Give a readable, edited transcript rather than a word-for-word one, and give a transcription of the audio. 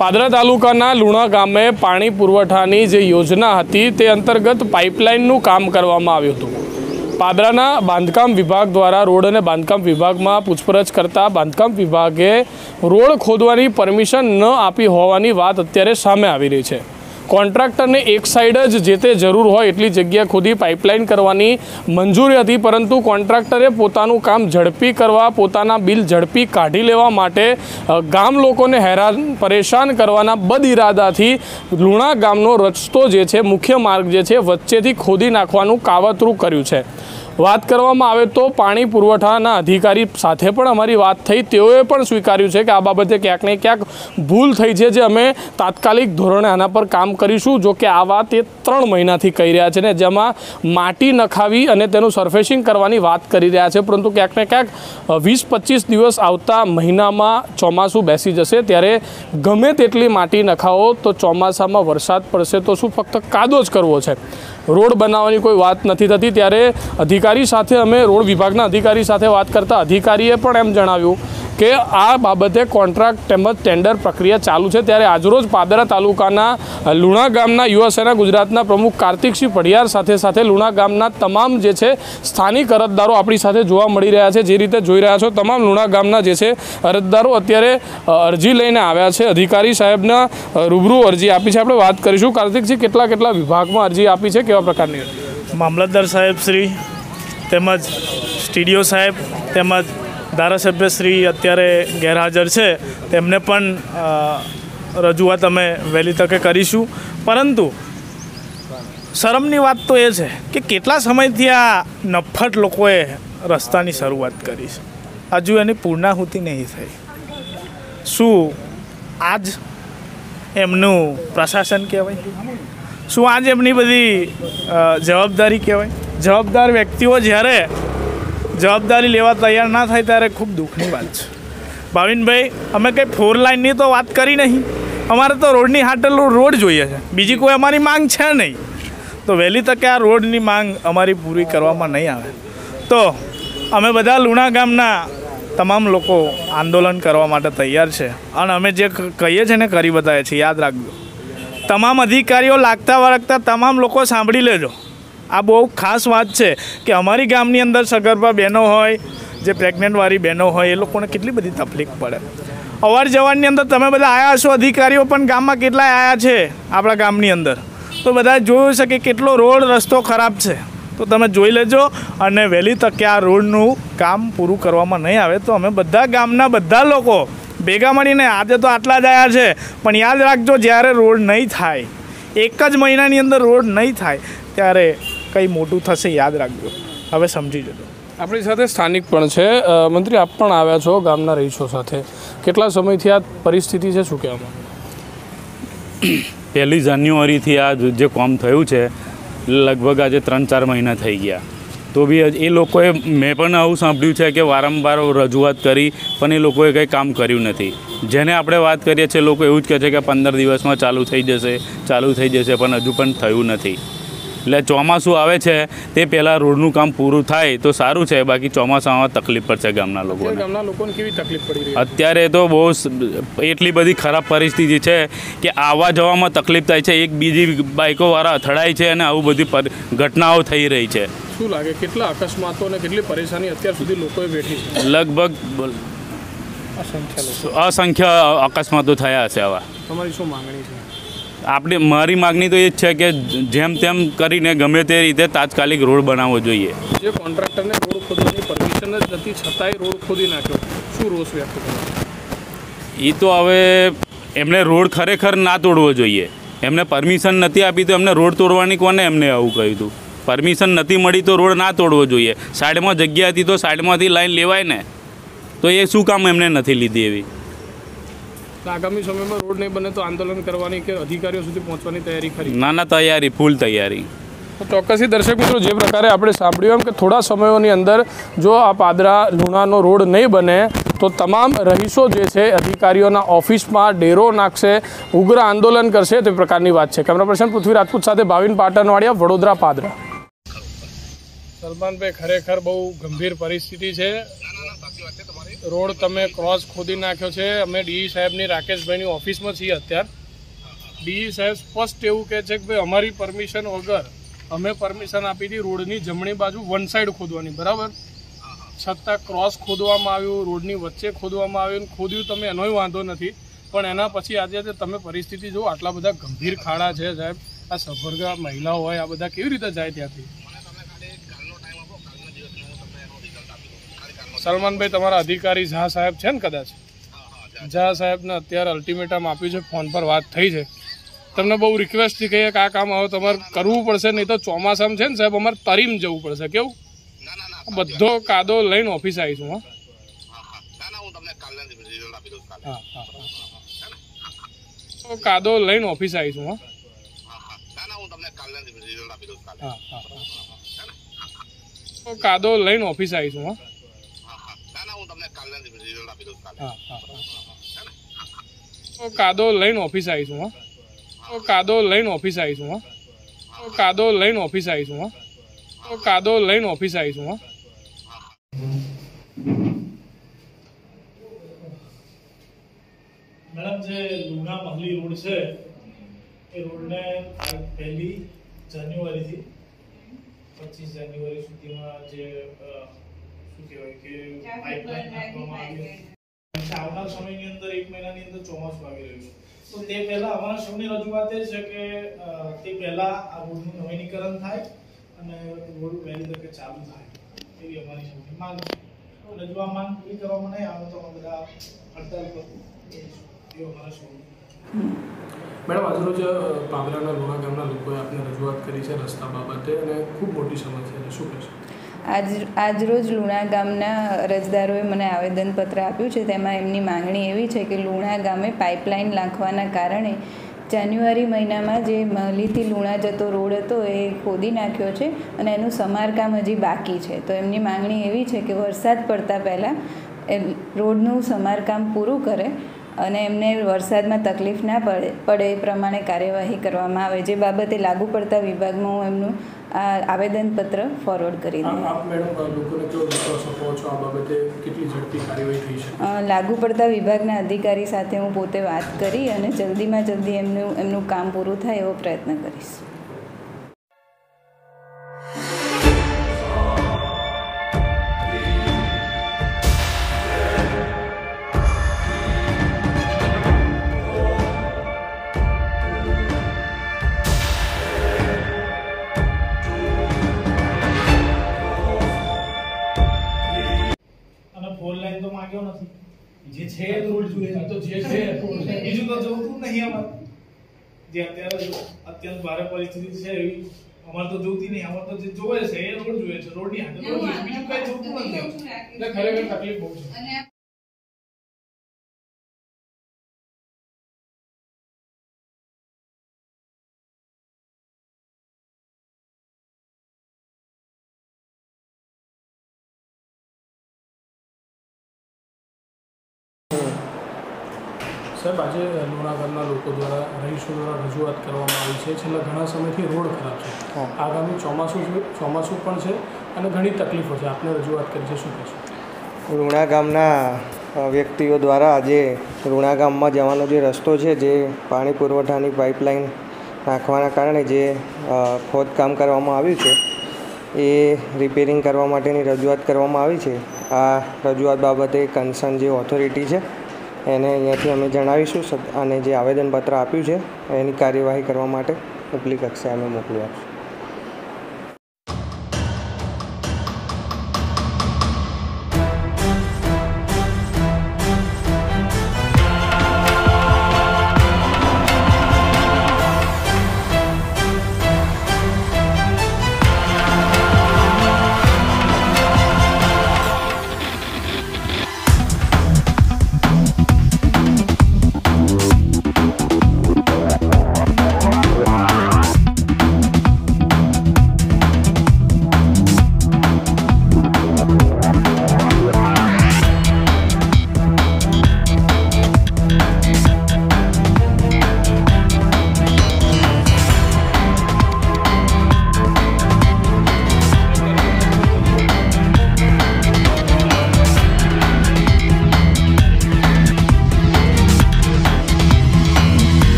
પાદરા તાલુકાના લુણા ગામે પાણી પુરવઠાની જે યોજના હતી તે અંતર્ગત પાઇપલાઇનનું કામ કરવામાં આવ્યું હતું। પાદરાના બાંધકામ વિભાગ દ્વારા રોડ અને બાંધકામ વિભાગમાં પૂછપરછ કરતા બાંધકામ વિભાગે રોડ ખોદવાની પરમિશન ન આપી હોવાની વાત અત્યારે સામે આવી રહી છે। કોન્ટ્રાક્ટરને એક સાઈડ જ જે તે જરૂર હોય એટલી જગ્યા ખોદી પાઇપલાઇન કરવાની મંજૂરી હતી, પરંતુ કોન્ટ્રાક્ટરે પોતાનું કામ ઝડપી કરવા, પોતાના બિલ ઝડપી કાઢી લેવા માટે ગામ લોકોને હેરાન પરેશાન કરવાના બદઇરાદાથી લુણા ગામનો રસ્તો જે છે, મુખ્ય માર્ગ જે છે, વચ્ચેથી ખોદી નાખવાનું કાવતરું કર્યું છે। વાત કરવામાં આવે તો પાણી પુરવઠાના અધિકારી સાથે પણ અમારી વાત થઈ। તેઓએ પણ સ્વીકાર્યું છે કે આ બાબતે ક્યાંક ને ક્યાંક ભૂલ થઈ છે, જે અમે તાત્કાલિક ધોરણે આના પર કામ કરીશું। જો કે આ વાત એ 3 મહિનાથી કહી રહ્યા છે ને, જેમાં માટી નખાવી અને તેનું સરફેસિંગ કરવાની વાત કરી રહ્યા છે, પરંતુ ક્યાંક ને ક્યાંક 20-25 દિવસ આવતા મહિનામાં ચોમાસું બેસી જશે, ત્યારે ગમે તેટલી માટી નખાવો તો ચોમાસામાં વરસાદ પડશે તો શું ફક્ત કાદો જ કરવો છે, રોડ બનાવવાની કોઈ વાત નથી થતી। ત્યારે અધિકારી સાથે અમે રોડ વિભાગના અધિકારી સાથે વાત કરતા અધિકારીએ પણ એમ જણાવ્યું કે આ બાબતે કોન્ટ્રાક્ટ તેમજ ટેન્ડર પ્રક્રિયા ચાલુ છે। ત્યારે આજરોજ પાદરા તાલુકાના લુણા ગામના યુવા સેના ગુજરાતના પ્રમુખ કાર્તિકસિંહ પઢિયાર સાથે લુણા ગામના તમામ જે છે સ્થાનિક અરજદારો આપણી સાથે જોવા મળી રહ્યા છે। જે રીતે જોઈ રહ્યા છો, તમામ લુણા ગામના જે છે અરજદારો અત્યારે અરજી લઈને આવ્યા છે, અધિકારી સાહેબના રૂબરૂ અરજી આપી છે। આપણે વાત કરીશું કાર્તિકસિંહ, કેટલા વિભાગમાં અરજી આપી છે, કેવા પ્રકારની અરજી? મામલતદાર સાહેબ શ્રી તેમજ સ્ટીડીઓ સાહેબ તેમજ ધારાસભ્ય શ્રી અત્યારે ગેરહાજર છે, તેમને પણ રજૂઆત અમે વહેલી તકે કરીશું। પરંતુ શરમની વાત તો એ છે કે કેટલા સમયથી આ નફ્ફટ લોકોએ રસ્તાની શરૂઆત કરી છે, હજુ એની પૂર્ણાહુતિ નહીં થઈ। શું આજ એમનું પ્રશાસન કહેવાય? શું આજ એમની બધી જવાબદારી કહેવાય? જવાબદાર વ્યક્તિઓ જ્યારે જવાબદારી લેવા તૈયાર ના થાય ત્યારે ખૂબ દુઃખની વાત છે। ભાવિનભાઈ, અમે કંઈ 4 લાઇનની તો વાત કરી નહીં, અમારે તો રોડની હાટેલું રોડ જોઈએ છે, બીજી કોઈ અમારી માંગ છે નહીં। તો વહેલી તકે આ રોડની માંગ અમારી પૂરી કરવામાં નહીં આવે તો અમે બધા લુણા ગામના તમામ લોકો આંદોલન કરવા માટે તૈયાર છે, અને અમે જે કહીએ છીએ ને કરી બતાવીએ છીએ। યાદ રાખજો, તમામ અધિકારીઓ લાગતા વળગતા તમામ લોકો સાંભળી લેજો, આ બહુ ખાસ વાત છે કે અમારી ગામની અંદર સગર્ભા બહેનો હોય, જે પ્રેગ્નન્ટવાળી બહેનો હોય, એ લોકોને કેટલી બધી તકલીફ પડે। અવાર જવારની અંદર તમે બધા આવ્યા છો, અધિકારીઓ પણ ગામમાં કેટલાય આવ્યા છે આપણા ગામની અંદર, તો બધા જોયું છે કે કેટલો રોડ રસ્તો ખરાબ છે। તો તમે જોઈ લેજો, અને વહેલી તકે આ રોડનું કામ પૂરું કરવામાં નહીં આવે તો અમે બધા ગામના બધા લોકો ભેગા મળીને, આજે તો આટલા જ આવ્યા છે, પણ યાદ રાખજો, જ્યારે રોડ નહીં થાય, એક જ મહિનાની અંદર રોડ નહીં થાય, ત્યારે કંઈ મોટું થશે, યાદ રાખજો। હવે સમજી જજો। આપણી સાથે સ્થાનિક પણ છે, મંત્રી આપ પણ આવ્યા છો ગામના રહીશો સાથે, કેટલા સમયથી આ પરિસ્થિતિ છે, શું કહેવામાં? 1 જાન્યુઆરીથી આ જે કામ થયું છે, લગભગ આજે 3-4 મહિના થઈ ગયા, તો બી એ લોકોએ, મેં પણ આવું સાંભળ્યું છે કે વારંવાર રજૂઆત કરી પણ એ લોકોએ કંઈ કામ કર્યું નથી। જેને આપણે વાત કરીએ છીએ, લોકો એવું જ કહે છે કે 15 દિવસમાં ચાલુ થઈ જશે, પણ હજુ પણ થયું નથી। એટલે ચોમાસું આવે છે તે પહેલાં રોડનું કામ પૂરું થાય તો સારું છે, બાકી ચોમાસામાં તકલીફ પડશે ગામના લોકોને। કેવી તકલીફ પડી રહી? અત્યારે તો બહુ એટલી બધી ખરાબ પરિસ્થિતિ છે કે આવવા જવામાં તકલીફ થાય છે, એક બીજી બાઇકોવાળા અથડાય છે અને આવું બધી ઘટનાઓ થઈ રહી છે। શું લાગે, કેટલા અકસ્માતો અને કેટલી પરેશાની અત્યાર સુધી લોકોએ વેઠી છે? લગભગ અસંખ્ય અકસ્માતો થયા હશે આવા। તમારી શું માંગણી છે? મારી માગણી તો એ જ છે કે જેમ તેમ કરીને ગમે તે રીતે તાત્કાલિક રોડ બનાવવો જોઈએ। જે કોન્ટ્રાક્ટરને રોડ ખોદવાની પરમિશન જ નથી, છતાંય રોડ ખોદી નાખ્યો, શું રોષ વ્યક્ત કરો? એ તો હવે એમને રોડ ખરેખર ના તોડવો જોઈએ, એમને પરમિશન નથી આપી તો એમને રોડ તોડવાની કોને એમને આવું કહ્યું હતું? પરમિશન નથી મળી તો રોડ ના તોડવો જોઈએ। સાઈડમાં જગ્યા હતી તો સાઈડમાંથી લાઈન લેવાય ને, તો એ શું કામ એમને નથી લીધી એવી? આગામી સમયમાં રોડ નહીં બને તો આંદોલન કરવાની કે અધિકારીઓ સુધી પહોંચવાની તૈયારી ખરી? ના, તૈયારી, ફૂલ તૈયારી। ચોક્કસથી દર્શક મિત્રો, જે પ્રકારે આપણે સાંભળ્યું એમ કે થોડા સમયોની અંદર જો આ પાદરા લુણાનો રોડ નહીં બને તો તમામ રહીશો જે છે અધિકારીઓના ઓફિસમાં ડેરો નાખશે, ઉગ્ર આંદોલન કરશે, તે પ્રકારની વાત છે। કેમેરા પર્સન પૃથ્વી રાજપૂત સાથે ભાવિન પાટણવાડિયા, વડોદરા, પાદરા। સલમાનભાઈ, ખરેખર બહુ ગંભીર પરિસ્થિતિ છે। રોડ તમે ક્રોસ ખોદી નાખ્યો છે. અમે ડીઈ સાહેબની રાકેશભાઈની ઓફિસમાં છીએ અત્યારે. ડીઈ સાહેબ સ્પષ્ટ એવું કહે છે કે ભાઈ અમારી પરમિશન વગર અમે પરમિશન આપી હતી રોડની જમણી બાજુ વન સાઈડ ખોદવાની, બરાબર. છતાં ક્રોસ ખોદવામાં આવ્યું, રોડની વચ્ચે ખોદવામાં આવ્યું, ખોદ્યું તમે એનોય વાંધો નથી. પણ એના પછી આજે તમે પરિસ્થિતિ જુઓ, આટલા બધા ગંભીર ખાડા છે સાહેબ. આ સફરગા મહિલાઓ હોય આ બધા કેવી રીતે જાય ત્યાંથી? સલમાનભાઈ તમારા અધિકારી ઝા સાહેબ છે ને, કદાચ ઝા સાહેબને અત્યારે અલ્ટિમેટમ આપ્યું છે, ફોન પર વાત થઈ છે. તમને બહુ રિક્વેસ્ટથી કહીએ કે આ કામ હવે તમારે કરવું પડશે, નહીં તો ચોમાસામાં છે ને સાહેબ અમારે તરીમ જવું પડશે. કેવું બધો કાદો લઈને ઓફિસ આવીશું. હા હા હા કાદો લઈને ઓફિસ આવીશું. હા હા હા કાદો લઈને ઓફિસ આવીશું. હા હા હા કાદો લઈને ઓફિસ આવીશું. હા કાદો લઈને ઓફિસ આવીશું. હા કાદો લઈને ઓફિસ આવીશું. હા કાદો લઈને ઓફિસ આવીશું. હા મેડમ, જે લુણા મહલી રોડ છે એ રોડને 1 જાન્યુઆરીથી 25 જાન્યુઆરી સુધીમાં જે શું કહેવાય કે પાઇપલાઇન નાખવામાં આવી છે. આવનાર સમયની અંદર 1 મહિનાની અંદર ચોમાસું આવી રહ્યું છે, તો તે પહેલા અમારા સૌની રજૂઆત એ છે કે તે પહેલા આ રોડનું નવીનીકરણ થાય અને રોડ વહેલી તકે ચાલુ થાય એવી અમારી સૌની માંગ છે. અને જો આ માંગ પૂરી કરવામાં નહીં આવે તો અમે બધા હડતાલ પર મેડમ, આજરોજ પાદરાના લુણા ગામના લોકોએ આપને રજૂઆત કરી છે રસ્તા બાબતે અને ખૂબ મોટી સમસ્યા છે, શું કહેશો? આજરોજ લુણા ગામના અરજદારોએ મને આવેદનપત્ર આપ્યું છે. તેમાં એમની માંગણી એવી છે કે લુણા ગામે પાઇપલાઇન નાખવાના કારણે જાન્યુઆરી મહિનામાં જે મહલીથી લુણા જતો રોડ હતો એ ખોદી નાખ્યો છે અને એનું સમારકામ હજી બાકી છે. તો એમની માંગણી એવી છે કે વરસાદ પડતા પહેલાં રોડનું સમારકામ પૂરું કરે અને એમને વરસાદમાં તકલીફ ના પડે એ પ્રમાણે કાર્યવાહી કરવામાં આવે. જે બાબતે લાગુ પડતા વિભાગમાં હું એમનું આ આવેદનપત્ર ફોરવર્ડ કરી દઉં. લાગુ પડતા વિભાગના અધિકારી સાથે હું પોતે વાત કરી અને જલ્દીમાં જલ્દી એમનું કામ પૂરું થાય એવો પ્રયત્ન કરીશ. જે છે રોડ જોઈએ તો જે છે બીજું તો જોતું નહીં. અમારે જે અત્યારે અત્યંત ભારે પરિસ્થિતિ છે એવી અમારે તો જોતી નહીં. અમારે તો જે જોવે છે એ રોડ જોઈએ છે, રોડની હાજર રોડ જોઈએ, બીજું કઈ જોતું નથી. એટલે ખરેખર તકલીફ બહુ છે. સાહેબ, આજે લુણા ગામના લોકો દ્વારા રહીશો દ્વારા રજૂઆત કરવામાં આવી છે. છેલ્લા ઘણા સમયથી રોડ ખરાબ છે. આગામી ચોમાસું પણ છે અને ઘણી તકલીફો છે. આપને રજૂઆત કરી છે, શું કહેશો? લુણા ગામના વ્યક્તિઓ દ્વારા આજે લુણા ગામમાં જવાનો જે રસ્તો છે, જે પાણી પુરવઠાની પાઇપલાઇન નાખવાના કારણે જે ખોદકામ કરવામાં આવ્યું છે એ રિપેરિંગ કરવા માટેની રજૂઆત કરવામાં આવી છે. આ રજૂઆત બાબતે કન્સર્ન જે ઓથોરિટી છે એને અહીંયાથી અમે જણાવીશું અને જે આવેદનપત્ર આપ્યું છે એની કાર્યવાહી કરવા માટે ઉપલી કક્ષાએ અમે મોકલી આપીશું.